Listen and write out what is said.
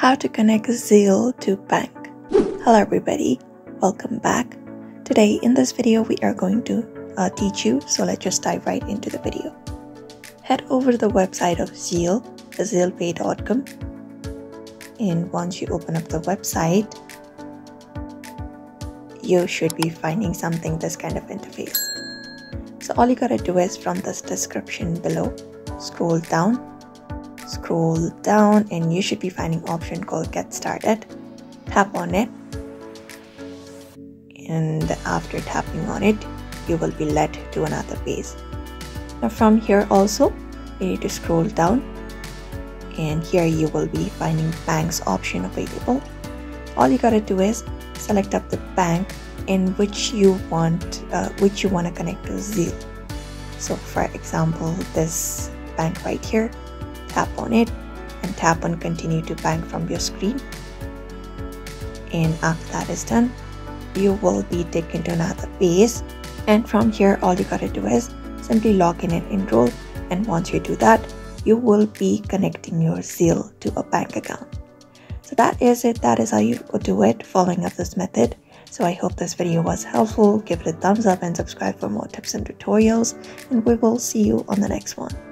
How to connect Zelle to bank. Hello everybody, welcome back. Today in this video we are going to teach you, so let's just dive right into the video. Head over to the website of Zelle, zellepay.com, and once you open up the website, you should be finding something this kind of interface. So all you gotta do is from this description below, scroll down, and you should be finding option called Get Started. Tap on it, and after tapping on it, you will be led to another page. Now from here also, you need to scroll down, and here you will be finding banks option available. All you gotta do is select up the bank in which you want to connect to Zelle. So for example, this bank right here, tap on it and tap on continue to bank from your screen, and after that is done, you will be taken to another page, and from here all you gotta do is simply log in and enroll, and once you do that, you will be connecting your Zelle to a bank account. So that is it. That is how you do it following up this method. So I hope this video was helpful. Give it a thumbs up and subscribe for more tips and tutorials, and we will see you on the next one.